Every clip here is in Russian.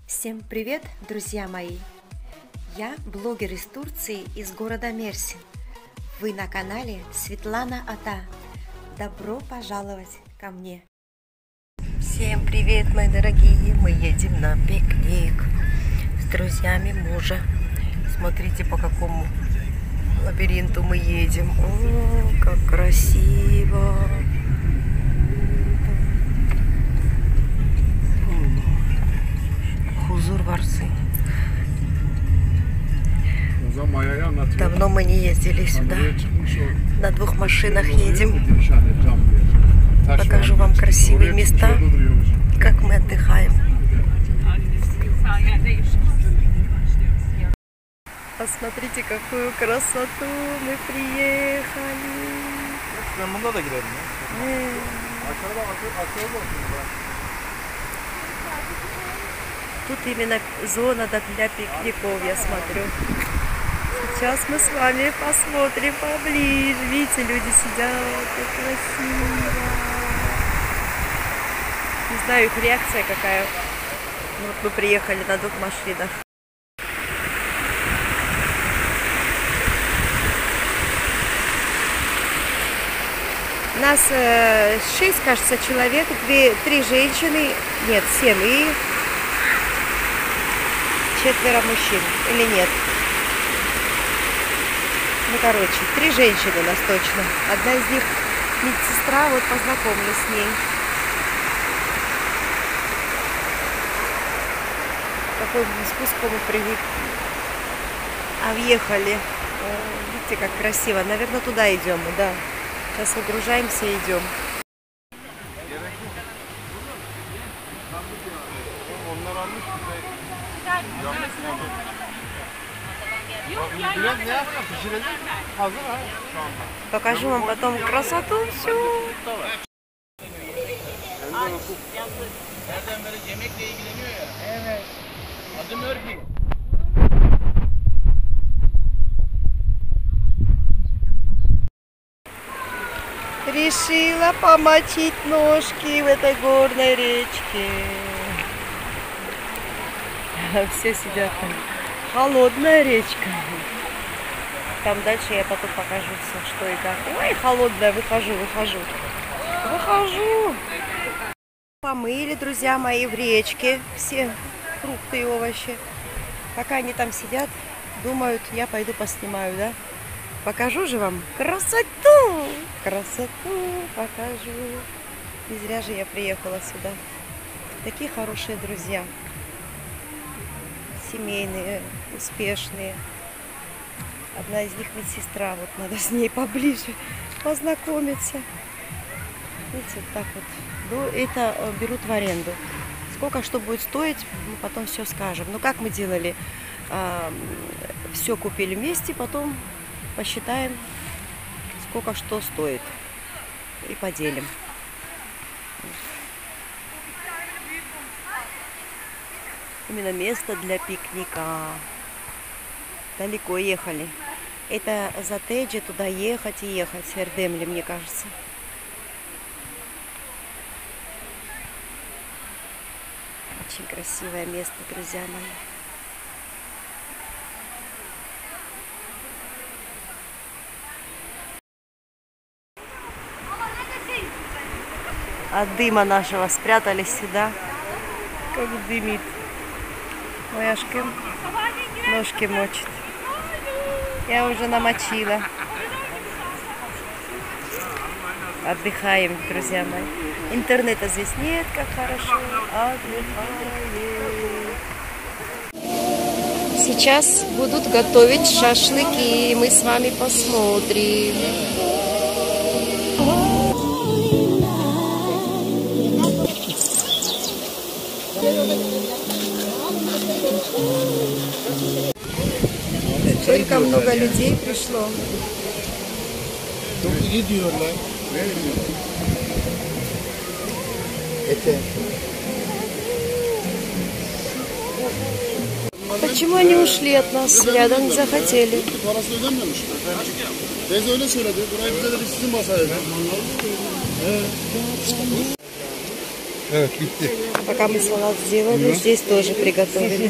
Всем привет, друзья мои! Я блогер из Турции, из города Мерсин. Вы на канале Светлана Ата. Добро пожаловать ко мне! Всем привет, мои дорогие! Мы едем на пикник с друзьями мужа. Смотрите, по какому лабиринту мы едем. О, как красиво! Хузур Варсы. Давно мы не ездили сюда. На двух машинах едем. Покажу вам красивые места, как мы отдыхаем. Посмотрите, какую красоту мы приехали. Тут именно зона для пикников, я смотрю. Сейчас мы с вами посмотрим поближе. Видите, люди сидят, как красиво. Не знаю, их реакция какая. Вот мы приехали на двух машинах. Нас 6, кажется, человек, 3 женщины, нет, 7 и 4 мужчин, или нет? Ну, короче, 3 женщины у нас точно. Одна из них медсестра, вот познакомлюсь с ней. Какой спуск мы въехали. Видите, как красиво. Наверное, туда идем, да. Сейчас выгружаемся и идем. Покажу вам потом красоту всю. Решила помочить ножки в этой горной речке. Все сидят там. Холодная речка. Там дальше я потом покажу все, что и как. Ой, холодная, выхожу. Помыли, друзья мои, в речке все фрукты и овощи. Пока они там сидят, думают, я пойду поснимаю, да? Покажу же вам красоту! Красоту покажу. Не зря же я приехала сюда. Такие хорошие друзья. Семейные, успешные. Одна из них медсестра. Вот надо с ней поближе познакомиться. Видите, вот так вот. Это берут в аренду. Сколько что будет стоить, мы потом все скажем. Ну, как мы делали? Все купили вместе, потом посчитаем, сколько что стоит. И поделим. Именно место для пикника. Далеко ехали. Это Затеджи, туда ехать и ехать. Эрдемли, мне кажется. Очень красивое место, друзья мои. От дыма нашего спрятались сюда. Как дымит. Ой, аж ножки мочит. Я уже намочила. Отдыхаем, друзья мои. Интернета здесь нет, как хорошо. Отдыхаем. Сейчас будут готовить шашлыки. Мы с вами посмотрим. Только много людей пришло. Почему они ушли от нас? Рядом не захотели. Evet, bitti. Пока мы салат сделали, здесь тоже приготовили.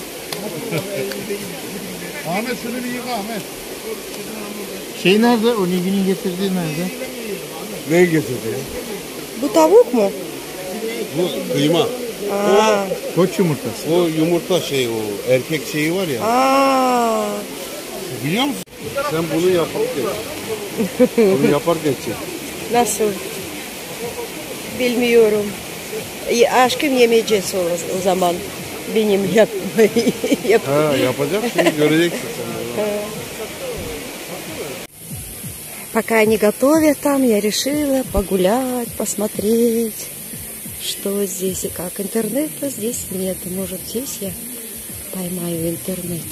Ahmet şunu bir yıka Ahmet. Şey nerede? O Nilgün'ün getirdiği nerede? Ne getirdi? Bu tavuk mu? Bu kıyma. Aa. Koç yumurtası. O yumurta şey, o erkek şeyi var ya. Aa. Biliyor musun? Sen bunu yaparken. Bunu yaparken çek. Nasıl? Bilmiyorum. Aşkım yemeyeceğiz o zaman. Benim yapmayı. Ha, yapacak şimdi göreceksin sen. Пока они готовят там, я решила погулять, посмотреть, что здесь и как. Интернета здесь нет. Может, здесь я поймаю интернет.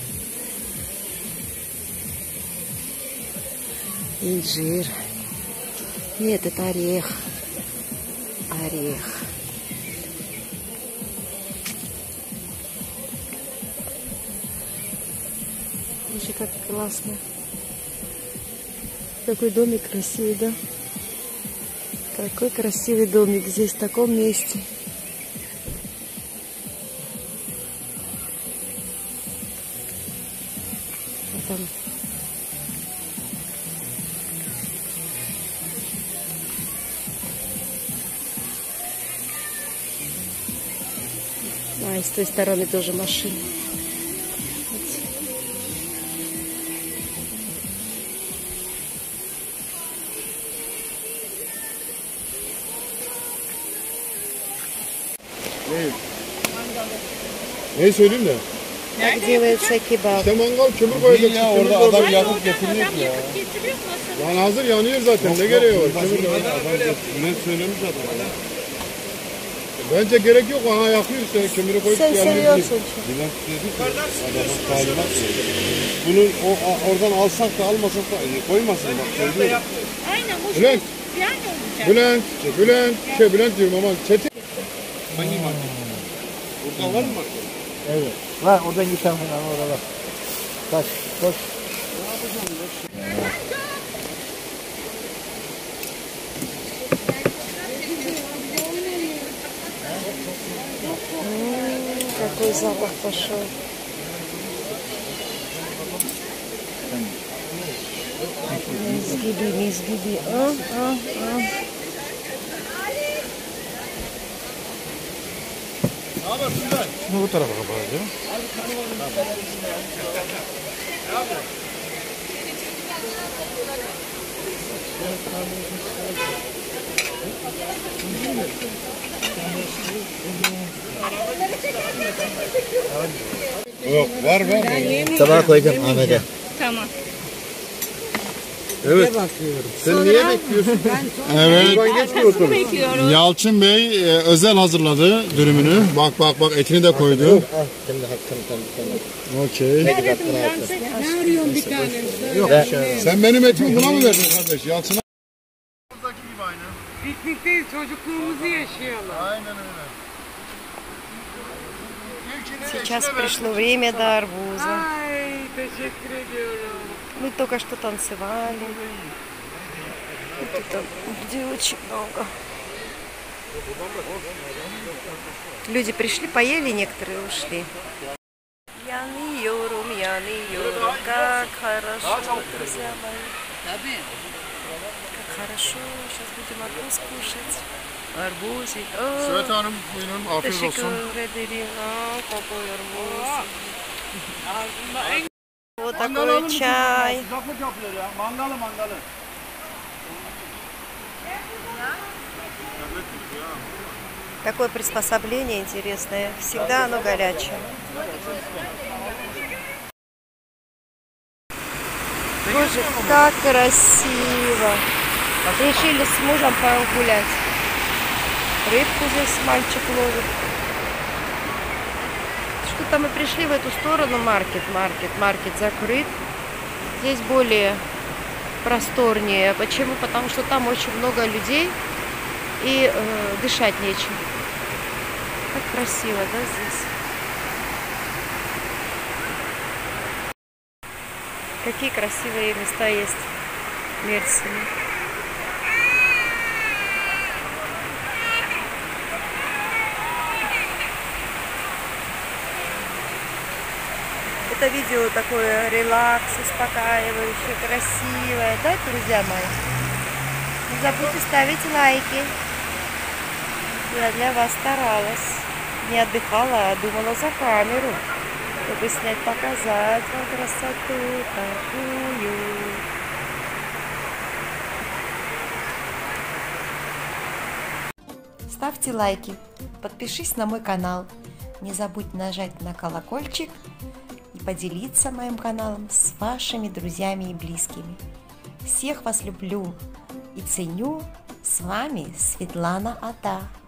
Инжир. Нет, это орех. Орех. Слушай, как классно. Какой домик красивый, да? Какой красивый домик здесь, в таком месте. Вот там. А, и с той стороны тоже машины. Neyi söyleyeyim de? Как делается кебаб. İşte mangal kömür koyacak. Ya orada adam yakıp getiriyor ya. Yani hazır yanıyor zaten. Ne gereği var? Kömür ne söylemiş adam. Bence gerek yok. Aha yakıyor işte. Kömürü koyup Sen seviyorsun. Bülent dedi ki adamın talimat söyledi. Bunu oradan alsak da almasak da koymasın bak söylüyorum. Aynen hoş. Bülent. Yani olacak. Bülent diyorum ama Çetin. Hangi marka? Burada var mı marka? Evet. Var oradan giden falan orada bak. Kaç, koş. Какой запах пошел. Не изгиби. Şimdi bu tarafa kapatacağım. Yok var. Tabağa koyacağım Ahmet'e. Tamam. Evet. Sen niye bekliyorsun? Evet. Geç mi oturdun? Bekliyorum. Yalçın Bey özel hazırladı dürümünü. Bak etini de koydu. Şimdi tamam. Okey. Ne arıyorsun bir tane? Yok. Sen benim etimi buna mı verdin kardeş? Yalçın'a. Piknikteyiz, çocukluğumuzu yaşayalım. Aynen öyle. Сейчас пришло время до арбуза. Ay, teşekkür ediyorum. Мы только что танцевали. И тут людей очень много. Люди пришли, поели, некоторые ушли. Yanıyorum, как хорошо, друзья мои. Как хорошо, сейчас будем арбуз кушать. Арбузик. Süvet Hanım buyurun afiyet olsun. Teşekkür ederim. Какой арбуз. Вот такой чай. Sıcaklık yapıyor ya. Mangalı. Такое приспособление интересное. Всегда оно горячее. Боже, как красиво. Решили с мужем погулять. Рыбку здесь мальчик ловит. Что-то мы пришли в эту сторону, маркет закрыт. Здесь более просторнее. Почему? Потому что там очень много людей и дышать нечем. Как красиво, да, здесь? Какие красивые места есть в Мерсине. это видео такое релакс, успокаивающее, красивое, да, друзья мои? Не забудьте ставить лайки. Я для вас старалась. Не отдыхала, а думала за камеру, чтобы снять, показать вам красоту такую. Ставьте лайки, подпишись на мой канал. Не забудь нажать на колокольчик и поделиться моим каналом с вашими друзьями и близкими. Всех вас люблю и ценю. С вами Светлана Ата.